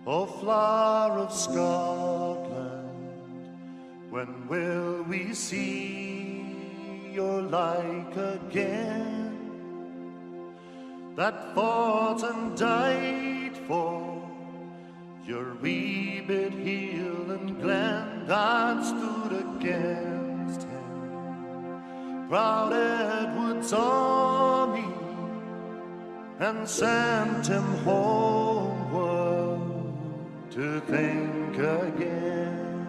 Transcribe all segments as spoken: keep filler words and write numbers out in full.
O flower of Scotland, when will we see your like again, that fought and died for your wee bit hill and glen, that stood against him, proud Edward's army, and sent him homeward to think again.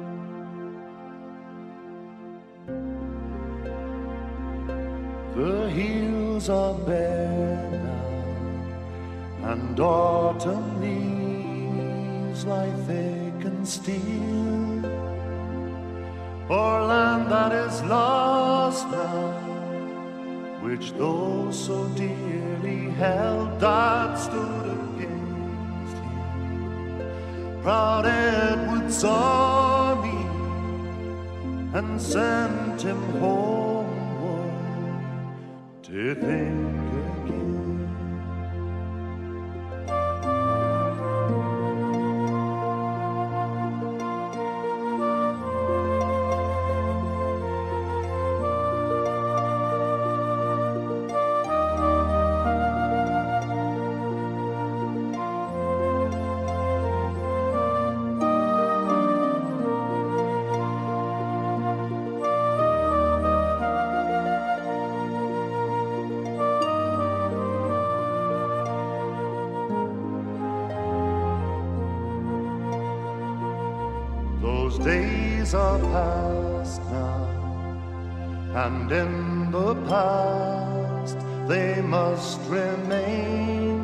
The hills are bare now, and autumn leaves lie thick and still, o'er land that is lost now, which those so dearly held, that stood against him, proud Edward's army, and sent him homeward to think again. Those days are past now, and in the past they must remain,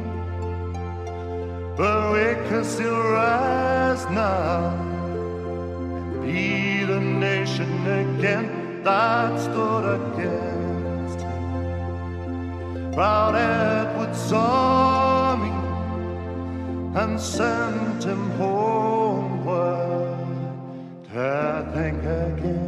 but we can still rise now and be the nation again that stood against him, proud Edward's army, and sent him homeward to think again.